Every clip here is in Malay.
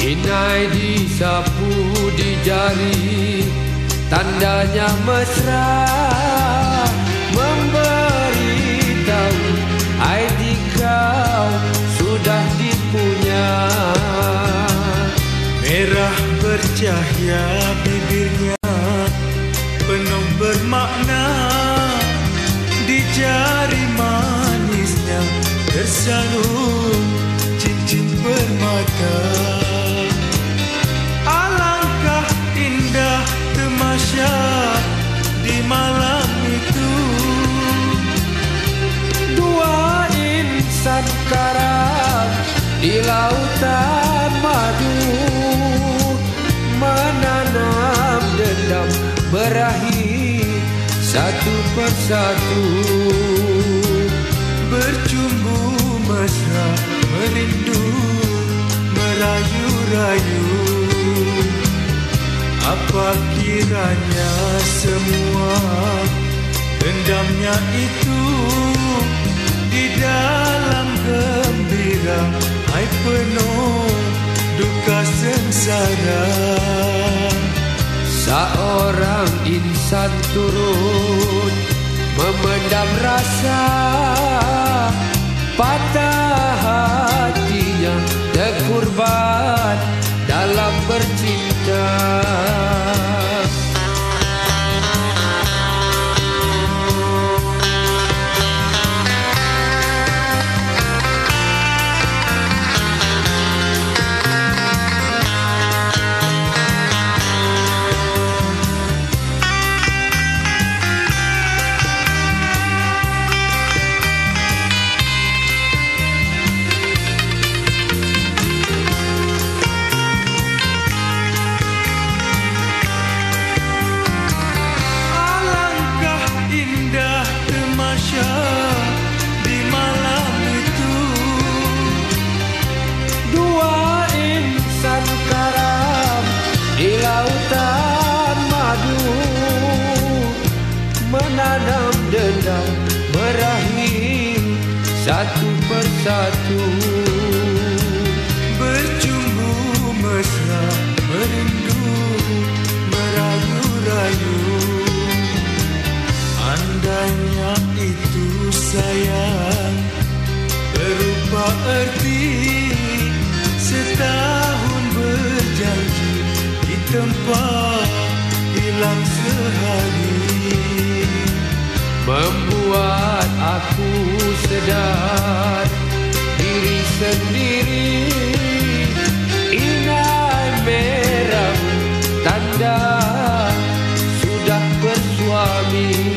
Inai disapu di jari, tandanya mesra, memberitahu ID kau sudah dipunya. Merah bercahaya bibirnya, penuh bermakna. Di jari manisnya tersarung cincin permata. Alangkah indah tamasya di malam itu. Dua insan karam di lautan madu, menanam dendam berakhir satu persatu. Bercumbu mesra merindu merayu-rayu. Apa kiranya semua dendamnya itu di dalam gembira, hai penuh duka sengsara. Seorang insan turut memendam rasa, patah hatinya terkorban dalam bercinta. Menanam dendam berakhir satu persatu. Bercumbu mesra merindu merayu-rayu. Andainya itu sayang berupa erti setahun berjanji di tempat hilang sehari. Membuat aku sedar diri sendiri. Inai merah tanda sudah bersuami.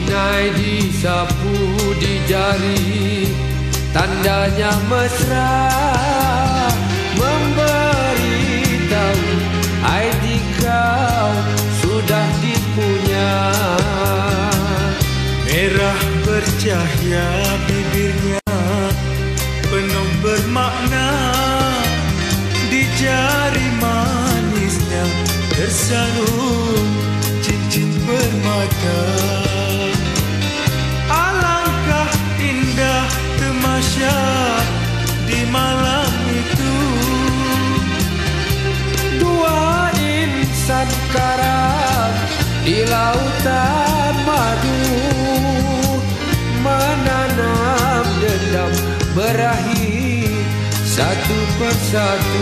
Inai disapu di jari, tandanya mesra, memberitahu ID kau sudah dipunya. Merah bercahaya bibirnya, penuh bermakna. Di jari manisnya tersarung cincin permata. Alangkah indah tamasya di malam itu. Dua insan karam di lautan madu, menanam dendam berakhir satu persatu.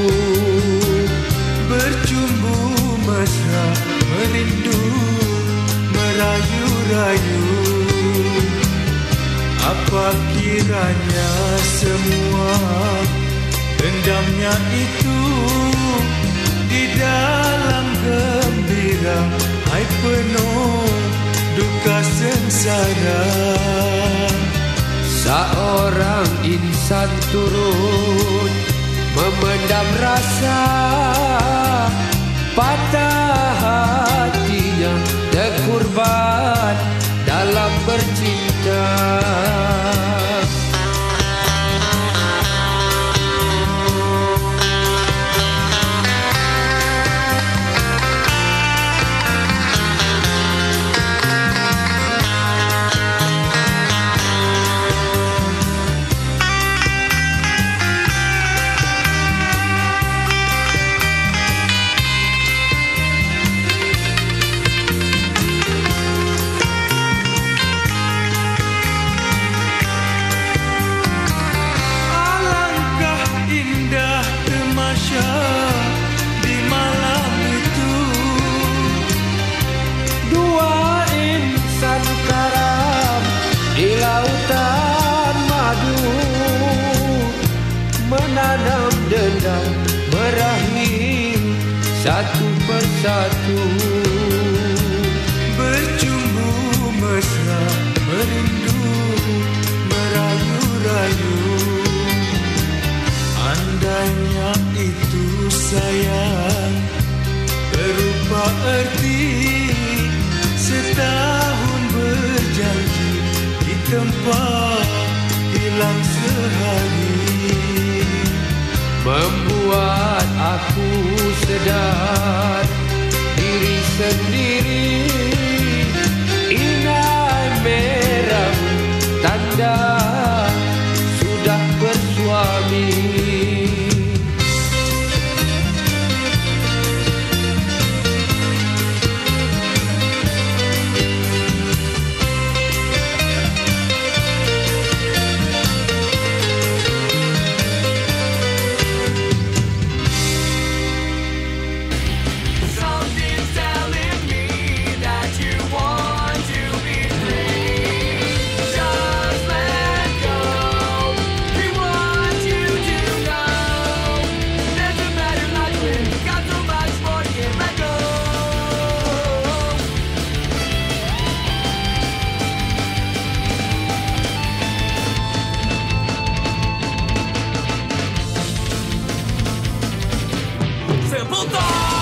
Bercumbu mesra merindu merayu-rayu. Apa kiranya semua dendamnya itu di dalam gembira, hai penuh duka sengsara. Seorang insan turut memendam rasa, patah hatinya terkorban dalam bercinta. Di malam itu dua insan karam di lautan madu, menanam dendam berakhir satu persatu. Bercumbu mesra merindu merayu-rayu. Andainya itu sayang berupa erti setahun berjanji di tempat hilang sehari, membuat aku sedar diri sendiri. Inai merah tanda sudah bersuami. Simple thought.